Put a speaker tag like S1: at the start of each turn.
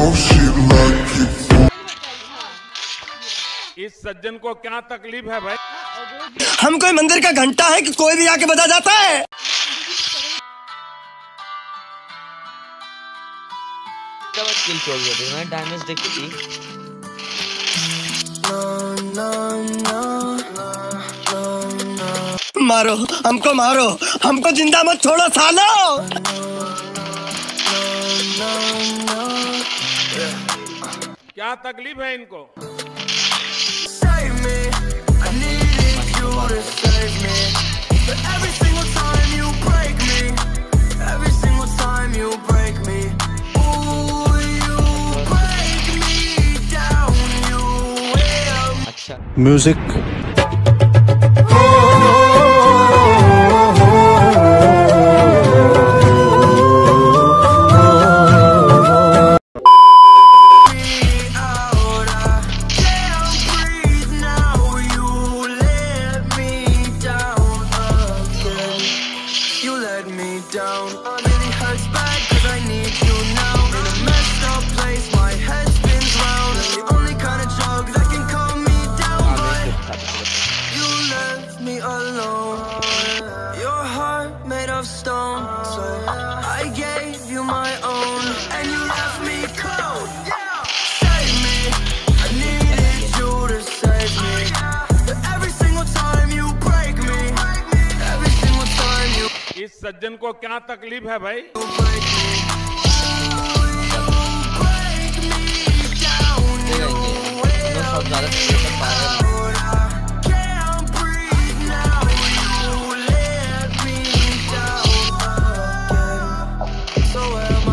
S1: इस सज्जन को क्या तकलीफ है भाई?
S2: हम कोई मंदिर का घंटा है कि कोई भी आके बजा जाता है?
S3: किल छोड़ दिया था, मैं डैमेज देखी थी।
S2: मारो हमको जिंदा मत छोड़ो सालो।
S1: क्या तकलीफ है इनको?
S4: Music
S5: stone, so I gave you my own, and you left me cold. Save me, I needed you to save me. But every single time you break me, every single time you.
S1: इस सज्जन को क्या तकलीफ है भाई?
S5: break me, down, you so am